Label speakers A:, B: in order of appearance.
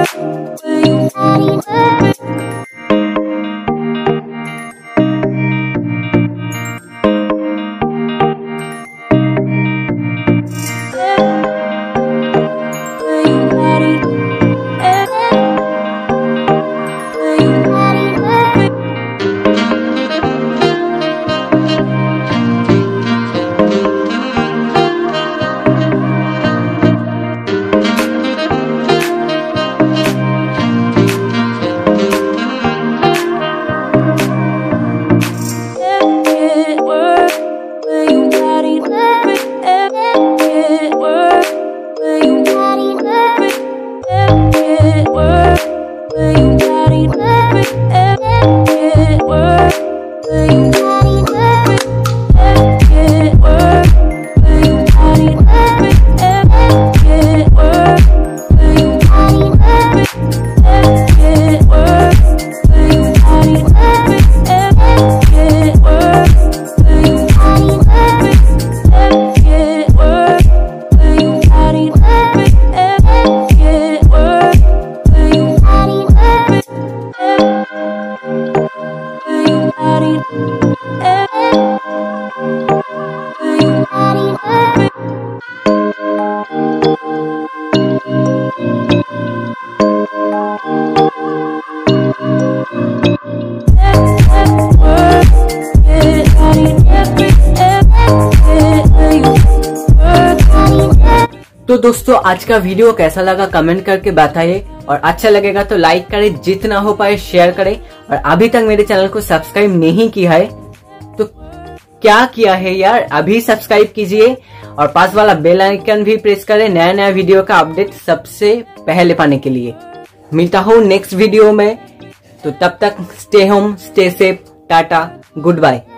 A: तो दोस्तों आज का वीडियो कैसा लगा कमेंट करके बताइए, और अच्छा लगेगा तो लाइक करें, जितना हो पाए शेयर करें, और अभी तक मेरे चैनल को सब्सक्राइब नहीं किया है तो क्या किया है यार, अभी सब्सक्राइब कीजिए और पास वाला बेल आइकन भी प्रेस करें नया नया वीडियो का अपडेट सबसे पहले पाने के लिए। मिलता हूँ नेक्स्ट वीडियो में, तो तब तक stay home, stay safe, tata, good bye.